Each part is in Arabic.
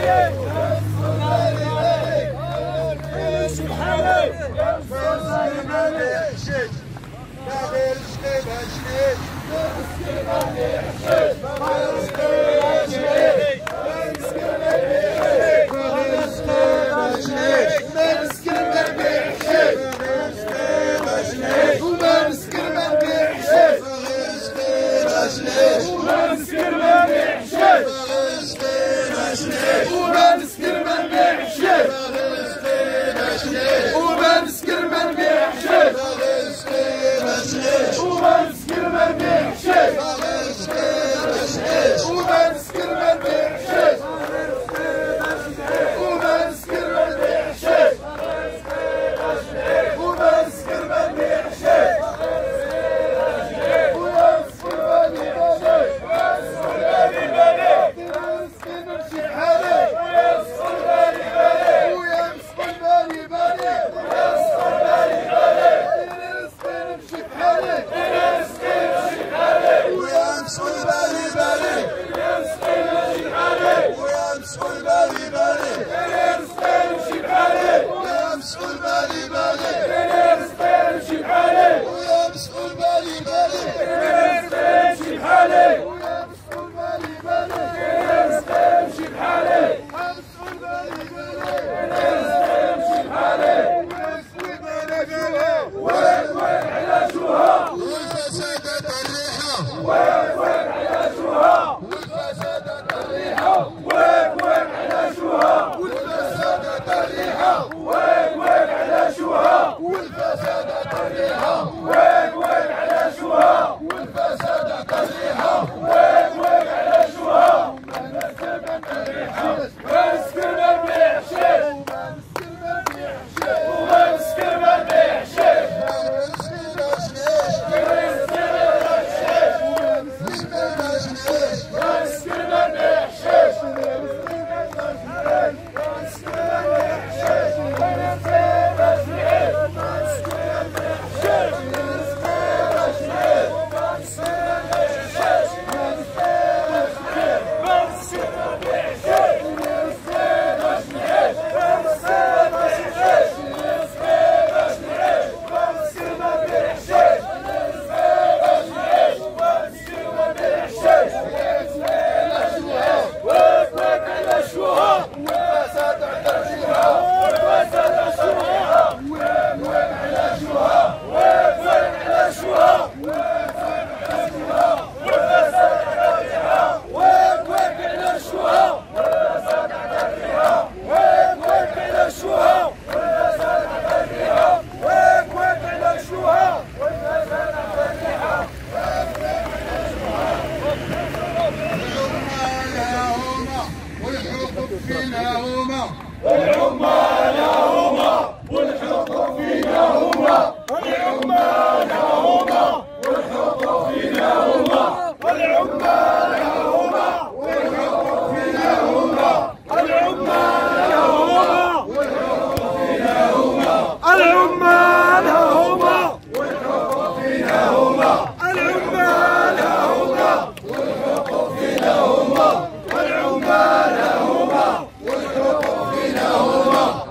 والعمال هما والحقوق فينا هما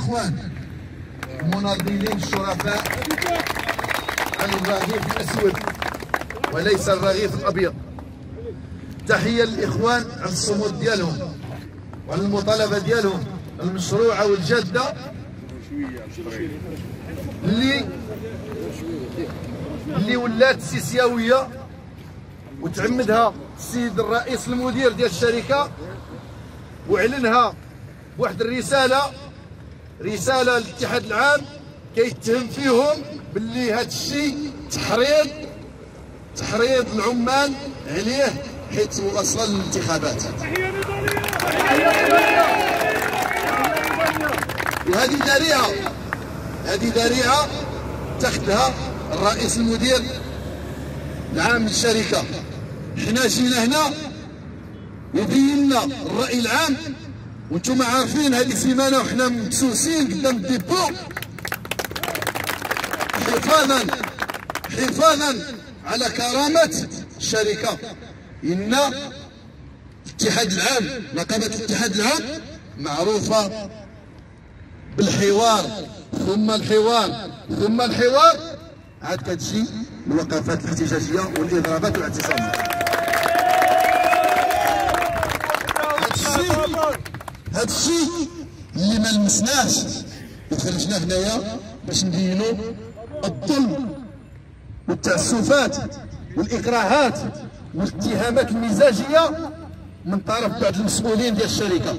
الإخوان المناضلين الشرفاء عن الرغيف الأسود وليس الرغيف الأبيض. تحية للإخوان على الصمود ديالهم وعلى المطالبة ديالهم المشروعة والجادة اللي ولات سيسياوية وتعمدها السيد الرئيس المدير ديال الشركة واعلنها بواحد رسالة للاتحاد العام كيتهم فيهم باللي هذا الشيء تحريض العمال عليه حيث وصل للانتخابات. وهذه ذريعة تاخذها الرئيس المدير العام للشركة. حنا جينا هنا وبينا الرأي العام وانتم عارفين هذه السيمانة وحنا مبسوسين قدام الديبو حفاظا على كرامة الشركة. إن الاتحاد العام نقابة الاتحاد العام معروفة بالحوار ثم الحوار عاد كتجي الوقفات الاحتجاجية والإضرابات والاعتصامات. هذا الشيء اللي ما لمسناش وخرجنا هنايا باش نبينوا الظلم والتعسفات والإكراهات والاتهامات المزاجية من طرف بعض المسؤولين ديال الشركة.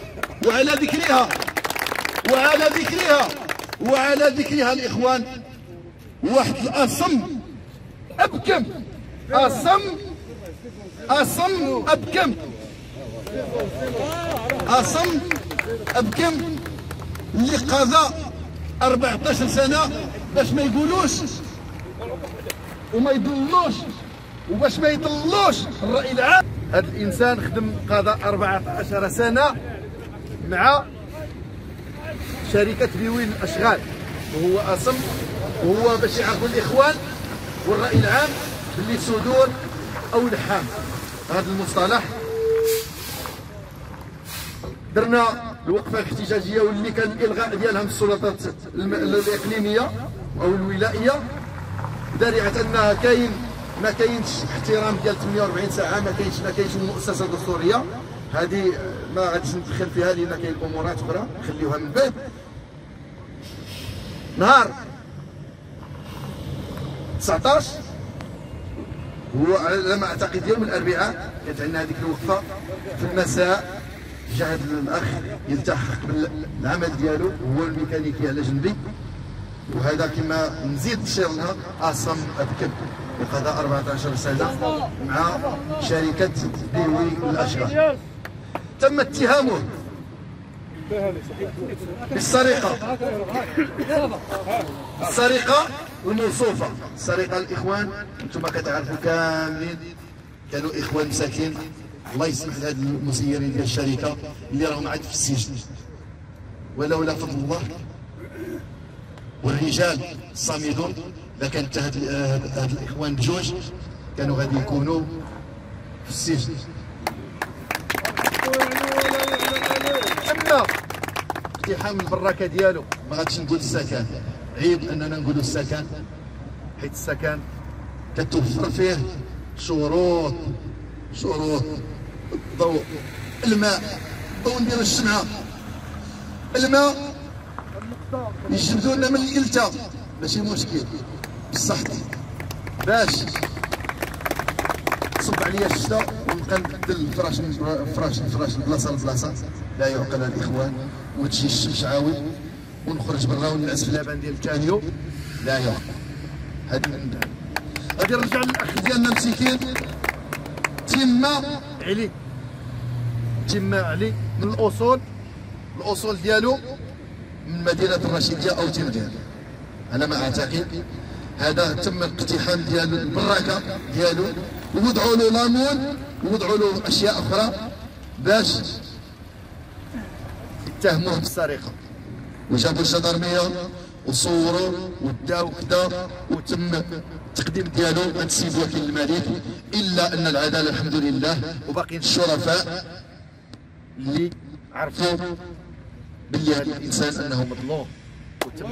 وعلى ذكرها الإخوان واحد الأصم أبكم اللي قضى 14 سنة باش ما يقولوش وما يضلوش وباش ما يضلوش الرأي العام. هذا الإنسان قضى 14 سنة مع شركة بيوين الأشغال وهو أصم، وهو باش يعرفوا الإخوان والرأي العام باللي صدور أو لحام. هذا المصطلح درنا الوقفة الاحتجاجية واللي كان الإلغاء ديالها من السلطات الإقليمية أو الولائية ذريعة أنها ما كاينش احترام ديال 48 ساعة، ما كاينش المؤسسة الدستورية. هذه ما غاديش ندخل فيها لأن كاين أمورات أخرى نخليوها من بعد. نهار 19 هو على ما اعتقد يوم الاربعاء كانت عندنا هذيك الوقفه في المساء. جا هذا الاخ يلتحق بالعمل ديالو هو الميكانيكي على جنبي، وهذا كما نزيد نشير لها اصم ابكم وقضى 14 سنه مع شركه بيوي الاشغال. تم اتهامه بالسرقه الموصوفه. السرقه الاخوان انتم كتعرفوا كاملين كانوا اخوان مساكين الله يسمح لهاد المسيرين ديال الشركه اللي راهم عاد في السجن، ولولا فضل الله والرجال الصامدون لكانت هاد الاخوان بجوج كانوا غادي يكونوا في السجن. تم اقتحام البراكه ديالو، ما غاديش نقول السكن، عيب اننا نقولوا السكن حيت السكن كتوفر فيه شروط الضوء، الماء، الضوء نديرو الشمعة، الماء يجبدوا لنا من الكلتا ماشي مشكل بصح باش تصب عليا الشتا ونبقى نبدل الفراش بلاصه لبلاصه لا يعقل الاخوان، وتجي الشمس عاود ونخرج برا وننعس في اللبن ديال الكانيو لا يعقل. هادي غادي نرجع للاخ ديالنا مسكين تم علي من الاصول ديالو من مدينه الرشيديه او تلقان على ما اعتقد. هذا تم الاقتحام ديال البراكه ديالو ووضعوا له لامون ووضعوا له اشياء اخرى باش يتهموه بالسرقه، وجابوا الجدرميه وصوروا وداو كذا وتم التقديم ديالو عند السيد وكيل الملك. الا ان العداله الحمد لله وباقيين الشرفاء اللي عرفوا باللي هذا الانسان انه مظلوم وتم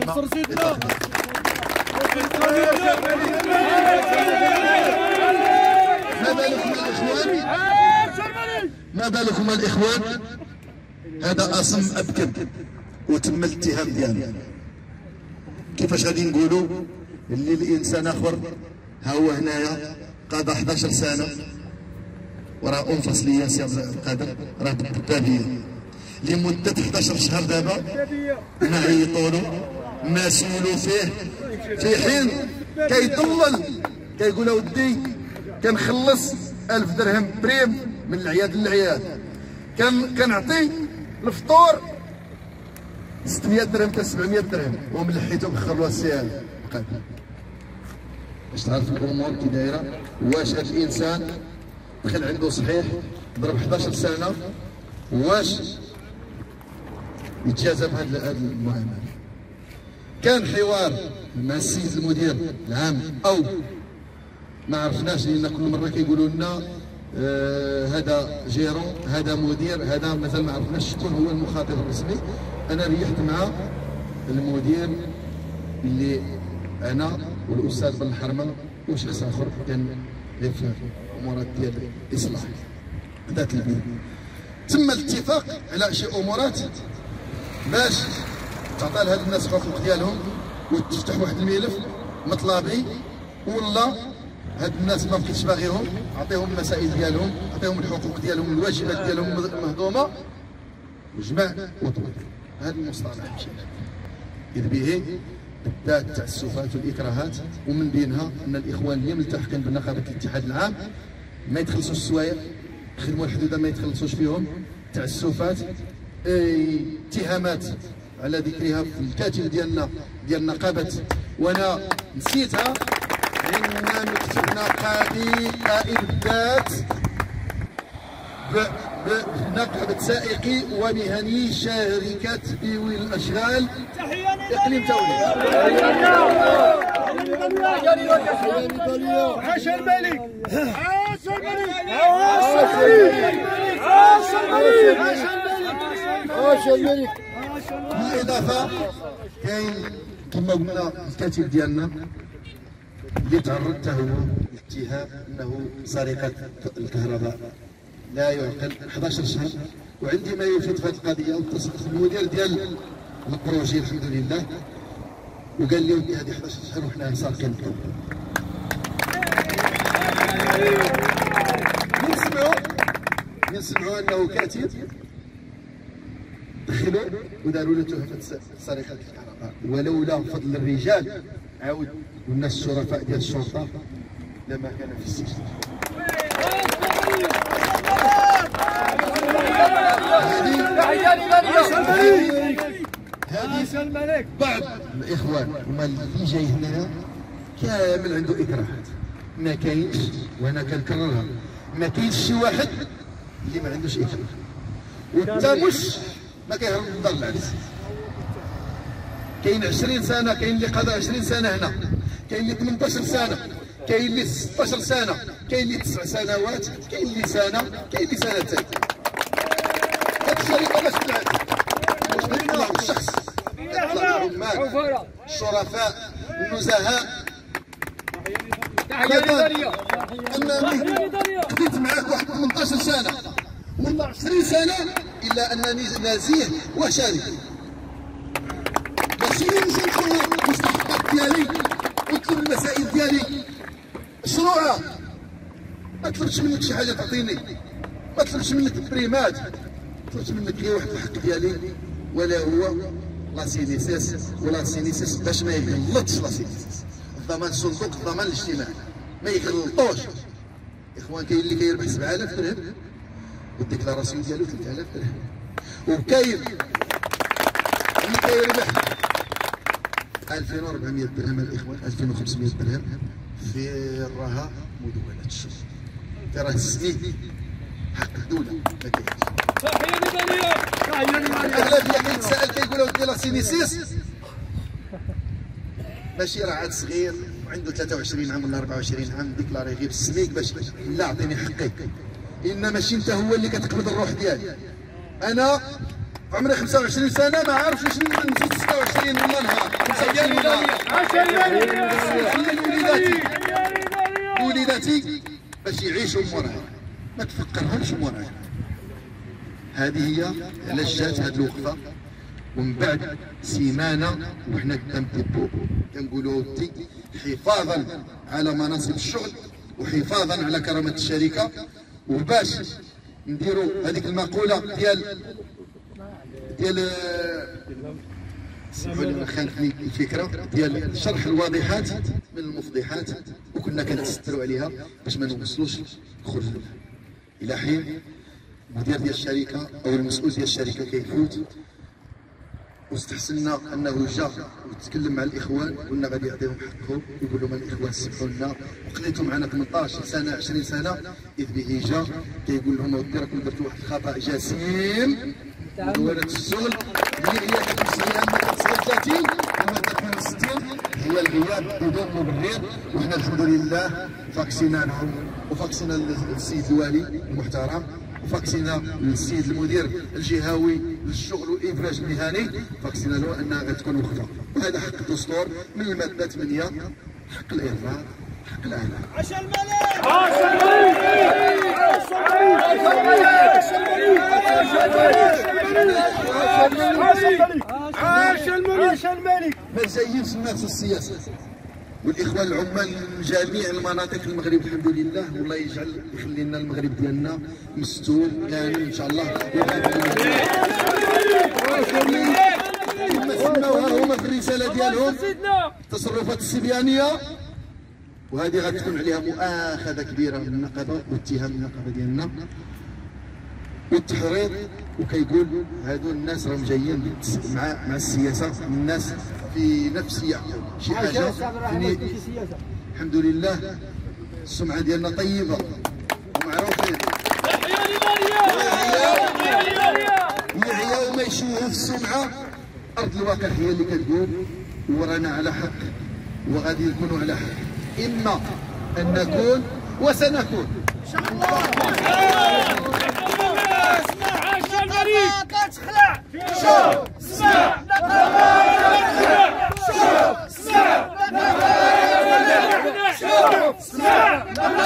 ما بالكم الاخوان هذا اصم ابكم وتم الاتهام ديالو. كيفاش غادي نقولوا اللي الانسان اخر ها هو هنايا قضى 11 سنه وراه انفصليه سي عبد القادر راه بالدبابيه لمده 11 شهر دابا ما عيطوا له ما سولوا فيه في حين كيضلل كيقول اودي كنخلص 1000 درهم بريم من العياد للعياد كنعطي الفطور 600 درهم حتى 700 درهم ومن لحيتهم خلوها السيال باش تعرف الامور كي دايره. واش هذا الانسان دخل عنده صحيح ضرب 11 سنه واش يتجازى بهذا المعامله؟ كان حوار مع السيد المدير العام او ما عرفناش لان كل مره كيقولوا لنا هذا جيرون هذا مدير هذا مازال ما عرفناش شكون هو المخاطب الرسمي. انا ريحت مع المدير اللي انا والاستاذ بن الحرمه وشخص اخر كان في امورات ديال الاصلاح ذات البيت. تم الاتفاق على شي امورات باش تعطى لهاد الناس حقوق ديالهم وتفتح واحد الملف مطلبي ولا هاد الناس ما بقيتش باغيهم عطيهم المسائل ديالهم عطيهم الحقوق ديالهم الواجبات ديالهم مهضومه وجمع وطويل. هذا المصطلح مشي إذ به بدات التعسفات والاكراهات ومن بينها ان الاخوان اللي ملتحقين بنقابه الاتحاد العام ما يتخلصوش السوايع الخدمه الحدوده ما يتخلصوش فيهم تعسفات اتهامات على ذكرها في الكاتب ديالنا ديال نقابه وانا نسيتها إننا كتبنا قائد الذات بنقابة سائقي ومهني شركة ذوي الأشغال إقليم تونس. عاش الملك عاش الملك عاش الملك. بالإضافة كاين كما قلنا الكاتب ديالنا اللي تعرض حتى هو لاتهام انه سرقه الكهرباء لا يعقل 11 شهر. وعندي ما يفيد في هذه القضيه واتصلت بالمدير ديال البروجي الحمد لله وقال لي ودي هذه 11 شهر وحنا سارقين الضوء. نسمعوا انه كاتب دخلوا وداروا له تهمه سرقه الكهرباء ولولا فضل الرجال عاود والناس الشرفاء ديال الشرطه لما كان في السجن. هذه بعض الاخوان هما اللي جاي هنا كامل عنده اكراهات ما كاينش وانا كنكررها ما كاينش شي واحد اللي ما عندوش اكراه والتمش ما كيهرب من دار العرس. كاين 20 سنه كاين اللي قضى 20 سنه هنا كاين اللي 18 سنه كاين اللي 16 سنه كاين اللي 9 سنوات كاين اللي سنه كاين اللي سنتين. هاد الشركه باش طلعت يطلع الشخص يطلع العمال الشرفاء النزهاء. انني قضيت معاك واحد 18 سنه والله 20 سنه الا انني نزيه وشريك ماشي نمشي نطلب المستحقات ديالي ونطلب المسائل ديالي مشروعه. ما طلبتش منك شي حاجه تعطيني ما طلبتش منك بريمات طلبت منك غير واحد الحق ديالي ولا هو لاسينيسيس ولا سينيسيس باش ما يغلطش لاسينيسيس. الضمان الصندوق الضمان الاجتماعي ما يغلطوش. اخوان كاين اللي كيربح 7000 درهم والديكلاراسيون ديالو 3000 درهم وكاين اللي كيربح 2400 درهم الاخوان 2500 درهم في الرها مدونة الشغل. ترى السميد حق الدولة ما كاينش. الاغلبية كيتسائل كيقول ودي لاسينيسيس ماشي راه عاد صغير وعنده 23 عام ولا 24 عام ديكلاري غير السميك باش لا اعطيني حقي. ان ماشي انت هو اللي كتقبض الروح ديالي. انا عمري 25 سنه ما عارفش واش نزيد 26 ولا نهار 25 وليداتي باش يعيشوا موراها ما تفكرهمش موراها. هذه هي علاش جات هذه الوقفه. ومن بعد سيمانه وحنا كنبدو كنقولوا ودي حفاظا على مناصب الشغل وحفاظا على كرامه الشركه، وباش نديروا هذيك المقوله ديال سمحوا لي خانتني الفكره ديال شرح الواضحات من المفضحات، وكنا كنتستروا عليها باش ما نوصلوش الخذل. الى حين المدير ديال الشركه او المسؤول ديال الشركه كيفوت، واستحسنا انه جا وتكلم مع الاخوان، قلنا غادي يعطيهم حقهم، يقول لهم الاخوان سمحوا لنا وقضيتوا معنا 18 سنه 20 سنه، اذ به جا كيقول لهم اودي راكم درتوا واحد الخطا جسيم مدونة الشغل اللي هي كتمشي الماده 39 والماده 62 هي الغياب بدون مبرر. وحنا الحمد لله فاكسينا لهم وفاكسينا السيد الوالي المحترم وفاكسينا السيد المدير الجهوي للشغل والابراج المهني، فاكسينا له انها غتكون وقفه، وهذا حق الدستور من الماده 8 حق الارفاق حق الاعلام. عاش الملك! عاش الملك! عاش الملك! ما زينش الناس السياسه. والاخوان العمال من جميع المناطق المغرب الحمد لله، والله يجعل يخلي لنا المغرب ديالنا مستور كامل ان شاء الله. كما سماوها هما في الرساله ديالهم التصرفات الصبيانيه، وهذه غتكون عليها مؤاخذه كبيره من النقابه واتهام النقابه ديالنا والتحريض. وكيقول هادو الناس راهم جايين مع السياسه، الناس في نفس يعقوب شي حاجه الحمد لله. السمعه ديالنا طيبه ومعروفين، يعيا وما يشوهوا في السمعه. ارض الواقع هي اللي كتقول ورانا على حق وغادي نكونوا على حق، اما ان نكون وسنكون ان شاء الله. كتخلع شوف اسمع شوف اسمع شوف اسمع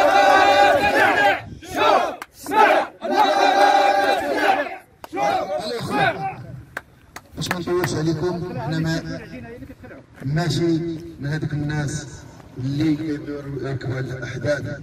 باش ما نطولش عليكم، حنا ماشي من هذوك الناس اللي كيركبوا على الاحداث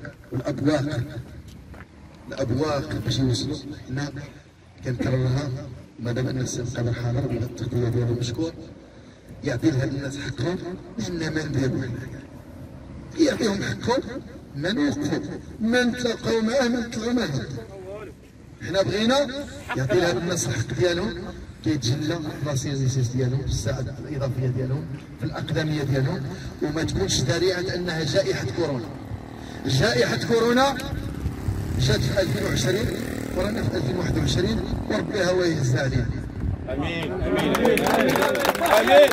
والابواق باش يوصلوا. حنا كنكررها مادام ان السيد القادر حاضر بالتغطيه ديالو مشكور، يعطي لهاد الناس حقهم، لان ما نديروا حنايا يعطيهم حقهم، ما نوقفوا ما نتلاقاو معاه ما نطلعوا معاه. حنا بغينا يعطي لهاد الناس الحق ديالهم، كيتجلى في لاسيزيس ديالهم، في الساعات الاضافيه ديالهم، في الاقدميه ديالهم، وما تكونش ذريعه انها جائحه كورونا. جائحه كورونا جات في 2020 ورانا في 2021 وربي هو يهز علينا. امين امين امين.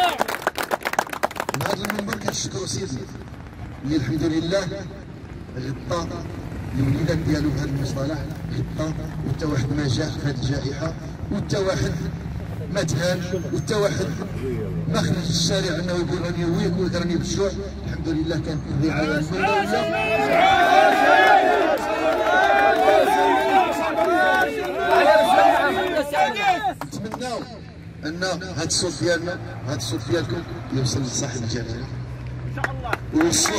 من هذا المنبر كنشكروا سيدنا اللي الحمد لله غطى الوليدات ديالو بهذا المصطلح، غطى وحتى واحد ما جاء في هذه الجائحه، وحتى واحد ما تهان، وحتى واحد ما خرج الشارع انه يقول راني ويك ولا راني بالجوع. الحمد لله كانت الرعايه المدنيه. نتمناو ان هذا الصوت ديالنا هذا الصوت ديالكم يوصل لصاحب الجلاله ان شاء الله، ويوصلوه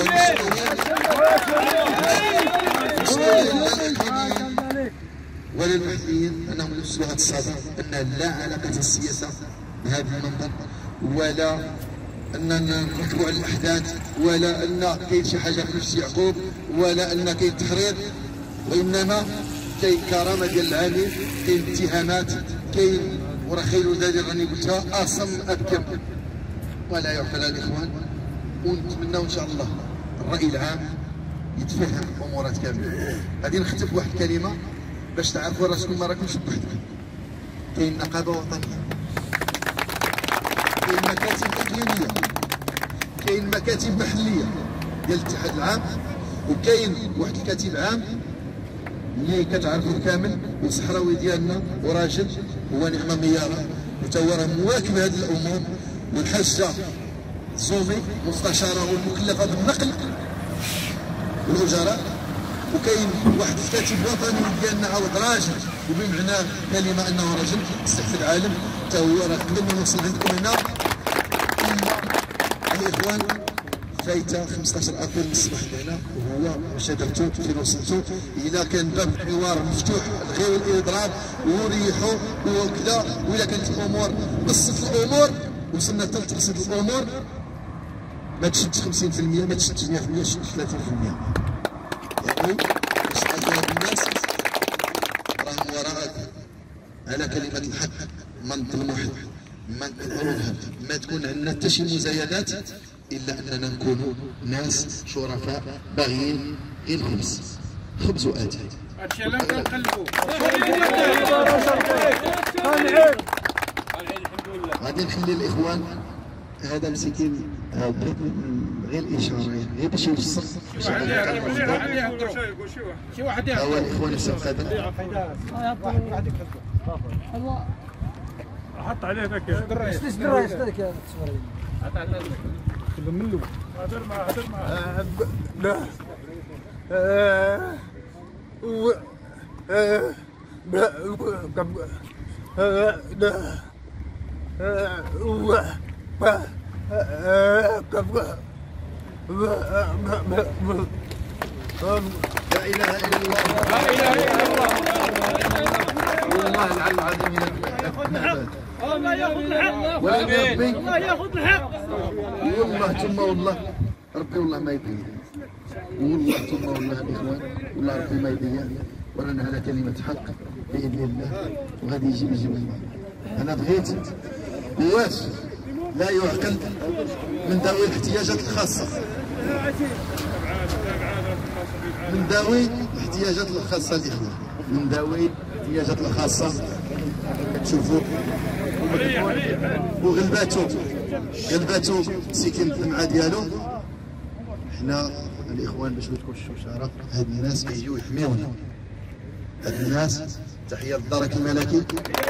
للمسؤولين وللمحليين انهم يوصلوا هذا الصدى، ان لا علاقه السياسه بهذا المنظر، ولا اننا نركبوا على الاحداث، ولا ان كاين شي حاجه في نفس يعقوب، ولا ان كاين تحريض، وانما كاين كرامه ديال العامل، كاين اتهامات، كاين وراه خير ذلك راني قلتها اصم ابكم ولا يعقل الاخوان. ونتمناو ان شاء الله الراي العام يتفهم امورات كامله. غادي نختم بواحد الكلمه باش تعرفوا راسكم ما راكمش بوحدكم. كاين نقابه وطنيه، كاين مكاتب اقليميه، كاين مكاتب محليه ديال الاتحاد العام، وكاين واحد الكاتب عام اللي كتعرفوه كامل، والصحراوي ديالنا وراجل هو نعمه مياره وتا هو راه مواكب هذه الامور. والحاجه زومي مستشاره والمكلفه بالنقل والاجراء. وكاين واحد الكاتب وطني ديالنا عاود راجل وبمعنى كلمه انه رجل يستحفل العالم حتى هو راه قبل ما نوصل عندكم هنا. الاخوان فايته 15 ابريل من الصباح هنا وهو واش درتو فين وصلتو. الا كان باب الحوار مفتوح الغيو الاضراب وريحوا وكذا. واذا كانت الامور بسط الامور وصلنا حتى لتبسيط الامور ما تشدش 50% ما تشدش 100% تشد 30%. يعني باش هاد الناس راهم وراءك على كلمه الحق. ما نظلموا حد ما نكبروا الهم ما تكون عندنا حتى شي مزايدات الا اننا نكونوا ناس شرفاء باغيين غير الخبز. خبز واتي هادشي اللي كنقلبوا. غادي نخلي الاخوان هذا مسكين غير الاشاره غير باش يوصل شي واحد هو الاخوان السقاده حط عليه ذاك الرئيس ذاك يا تصوير من له هضر معاه لا لا اله الا الله لا اله الا الله والله العلي العظيم الله ياخذ الحق ولكن ربي الله ياخذ الحق والله ثم والله ربي والله ما يبين والله ثم والله الاخوان والله ربي ما يبين ورانا على كلمه حق باذن الله وغادي يجيب الله. انا بغيت واش لا يعقل من ذوي الاحتياجات الخاصه من ذوي الاحتياجات الخاصه الاخوان من ذوي الاحتياجات الخاصه تشوفوا وغلباتو سكن الدمعه ديالو. حنا الاخوان باش ما تكونش شوشره هاد الناس كيجيو يحميونا. هاد الناس تحيه للدرك الملكي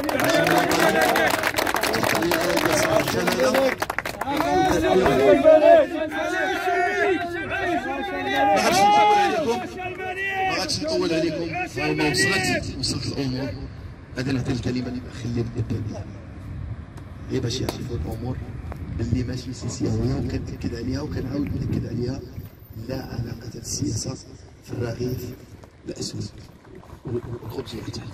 ما غاديش نطول عليكم ما وصلت الامور. غادي نعطي الكلمه اللي نخلي للدبابين غير باش يعرفوا الامور اللي ماشي سياسيه وكنأكد عليها وكنعاود نأكد عليها. لا علاقه للسياسه في الرغيف الاسود والخبز والتحت.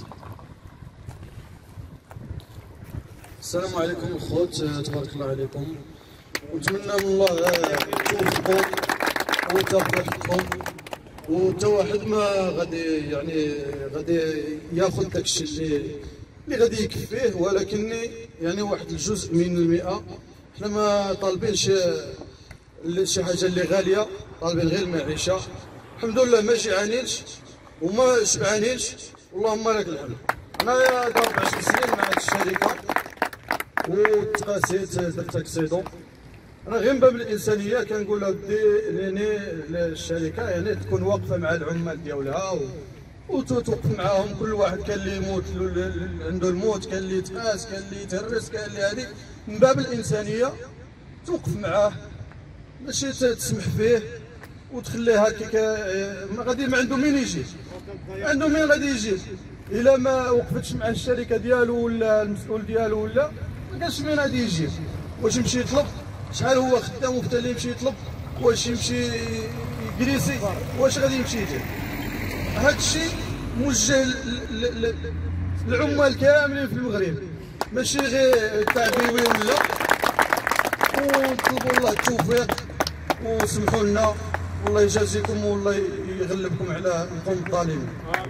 السلام عليكم الخوت، تبارك الله عليكم. ونتمنى من الله توفقوا وتوفقكم وتا واحد ما غادي ياخذ داك الشيء اللي غادي يكفيه، ولكن يعني واحد الجزء من المئة. حنا ما طالبين شي حاجه اللي غاليه، طالبين غير المعيشه. الحمد لله ما جيعانينش وما شبعانينش اللهم لك الحمد. انايا دار 10 سنين مع هذه الشركه وتقاسيت درت تاكسيدون. انا غير من باب الانسانيه كنقول لودي يعني الشركه يعني تكون واقفه مع العمال ديالها وتوقف معاهم. كل واحد كان اللي يموت عنده الموت، كان اللي يتقاس، كان اللي يتهرس، كان اللي هذه. من باب الانسانيه توقف معاه ماشي تسمح فيه وتخليه هكاك ما عنده مين يجي، ما عنده مين غادي يجي. الا ما وقفتش مع الشركه ديالو ولا المسؤول ديالو ولا ما كانش مين غادي يجي. واش يمشي يطلب؟ شحال هو خدام وحتى اللي يمشي يطلب؟ واش يمشي يجريسي؟ واش غادي يمشي يدير؟ هذا الشيء موجه للعمال كاملين في المغرب، ماشي غير تعبيوي ولا. ونطلبوا الله التوفيق وسمحوا لنا والله يجازيكم والله يغلبكم على القوم الظالمين.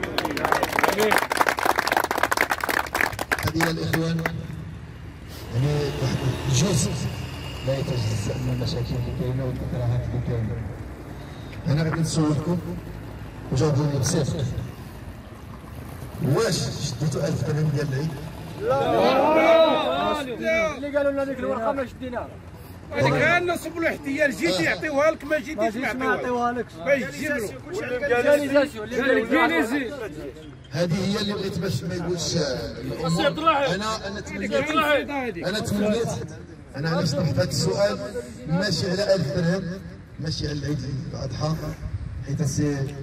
هذه الاخوان يعني واحد الجزء لا يتجزأ من المشاكل اللي كاينه والاكراهات اللي كاينه. انا غادي نسولكم وجاوبوني بصدق، واش شديتوا 1000 درهم ديال العيد؟ لا اللي قالوا لنا ديك الورقه ما شديناها. هذيك كان نصب له احتيال جيتي يعطيوها لك ما جيتيش ما يعطيوها لكش باش تجيب له. هذه هي اللي بغيت باش ما يقولش انا تمنيت انا علاش طرحت هذا السؤال ماشي على 1000 درهم ماشي على العيد الاضحى حيت سي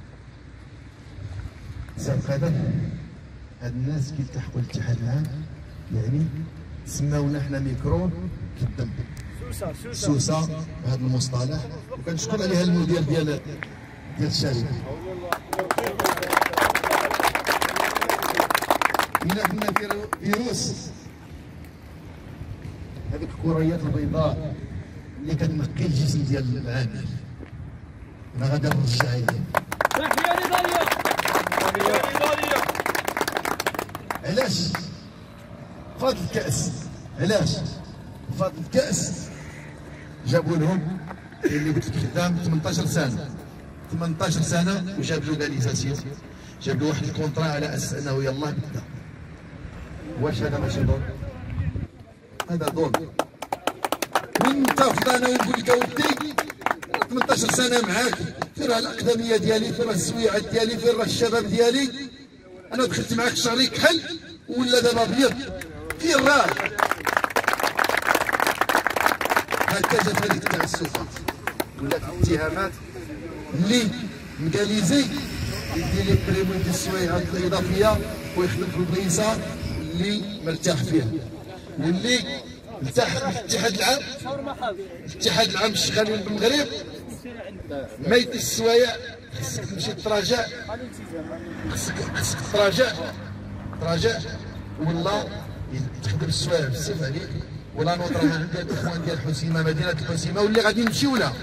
القدر هاد الناس كيلتحقوا للاتحاد العام يعني سماونا حنا ميكرون كالدم سوسه بهذا المصطلح وكنشكر عليها المدير ديال الشركه. إلا كنا فيروس هذيك الكريات البيضاء اللي كتنقي الجسم ديال العامل انا غادي نرجع عليه. تحية نضالية تحية نضالية. علاش؟ فاضل الكأس علاش؟ فاضل الكأس جابوا لهم اللي قلت لك خدام 18 سنة وجاب له ليزاسيون جاب له واحد الكونطرا على اساس انه يلاه بدا. واش هذا ماشي ظلم؟ هذا ظلم. وانت فضانا ونقول لك اودي 18 سنة معاك فين راه الاقدمية ديالي فين راه السويعات ديالي فين راه الشباب ديالي انا دخلت معاك شهري كحل ولا دابا ابيض فين راه؟ هكا جات هذيك التعسفات ولات الاتهامات اللي مكاليزي يدير لي بريمو ديال السويعات الاضافيه ويخدم في البلايصه اللي مرتاح فيها واللي التحق بالاتحاد العام. الاتحاد العام الشغالين بالمغرب ما يديش السوايع خصك تمشي تراجع خصك تراجع ولا تخدم السوايع بزاف عليك ولا نوضرها عند الاخوان ديال الحسيمه مدينه الحسيمه واللي غادي نمشيو لها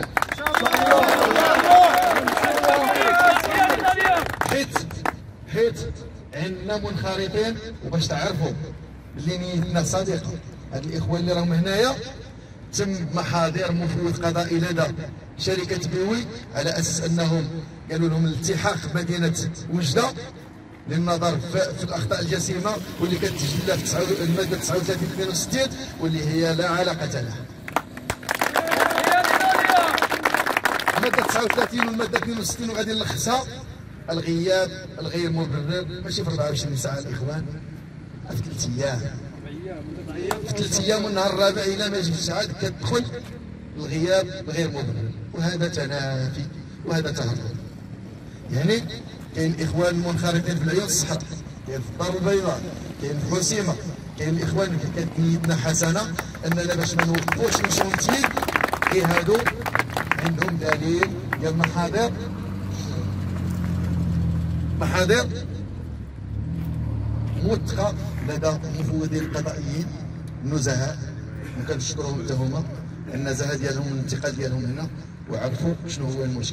حيت عندنا منخرطين وباش تعرفوا اللي نيتنا صديقه هاد الاخوان اللي راهم هنايا تم محاضر مفوض قضائي لدى شركه بيوي على اساس انهم قالوا لهم الالتحاق بمدينه وجده للنظر في الاخطاء الجسيمه واللي كتسجل في الماده 39 62 واللي هي لا علاقه لها. الماده 39 والماده 62 وغادي نلخصها الغياب الغير مبرر ماشي في 24 ساعه الاخوان في 3 ايام. في 3 ايام والنهار الرابع الى ما جبتش عاد كتدخل الغياب غير مبرر وهذا تنافي وهذا تهرب. يعني كاين الاخوان المنخرطين في العيون الصحراء كاين في الدار البيضاء كاين في حسيمه كاين الاخوان اللي كانت نيتنا حسنه اننا باش ما نوقفوش مشروطين كي هادو عندهم دليل ديال محاضر موثقه لدى المفوضين القضائيين النزهاء وكنشكرهم حتى هما النزاهه ديالهم والانتقاد ديالهم هنا وعرفوا شنو هو المشكل.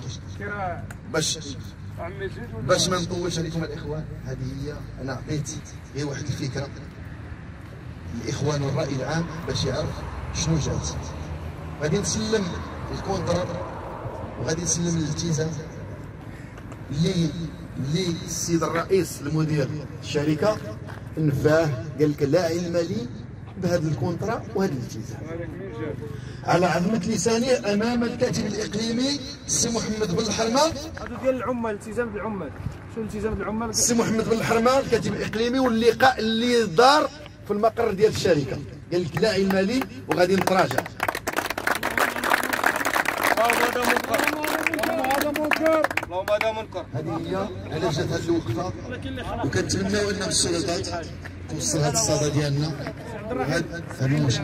باش ما نطولش عليكم الاخوان هذه هي انا عطيت غير واحد الفكره الاخوان والراي العام باش يعرف شنو جات. غادي نسلم الكونترا وغادي نسلم الالتزام اللي السيد الرئيس المدير الشركه نفاه قال لك لا علم لي بهذا الكونترا وهذا الالتزام على عظمه لسانه امام الكاتب الاقليمي السي محمد بن الحرمه. هذا ديال العمال الالتزام بالعمال شنو الالتزام بالعمال؟ السي محمد بن الحرمه الكاتب الاقليمي واللقاء اللي دار في المقر ديال الشركه قال لك لا علم لي وغادي نتراجع. اللهم هذا منكر. هذه هي علاش جات هذه الوقفه وكنتمناو ان السلطات توصل هذا الصدى ديالنا وهذا المشكل.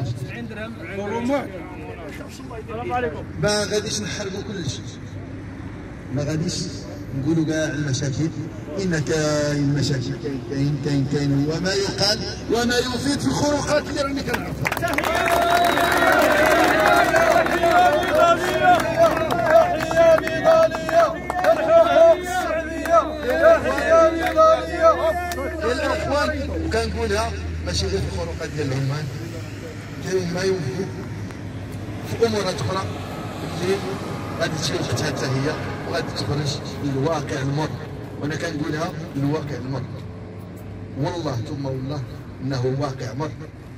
ما غاديش نحرقوا كل شيء ما غاديش نقولوا كاع المشاكل ان كاين مشاكل كاين وما يقال وما يفيد في الخروقات اللي راني كنعرفها. الاخوان وكنقولها ماشي غير في الخروقات ديال العمان كاين ما يوفي في امورات اخرى اللي غادي تجي وقتها حتى هي وغادي تخرج للواقع المر وانا كنقولها للواقع المر والله ثم والله انه واقع مر